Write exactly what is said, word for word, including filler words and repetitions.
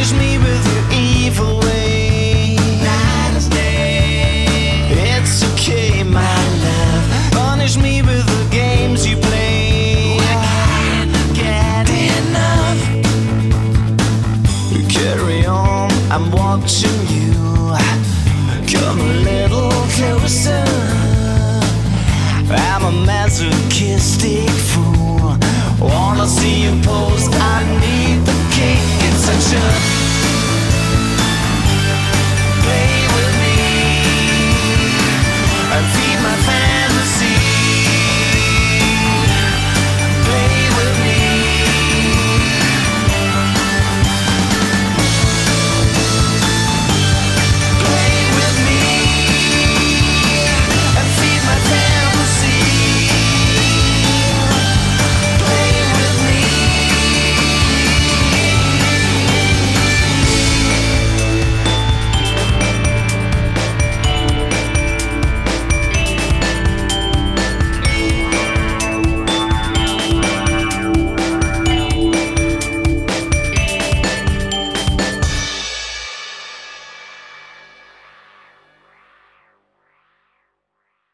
Punish me with your evil way. Night and day. It's okay, my love. Punish me with the games you play. I can't get enough. Carry on, I'm watching.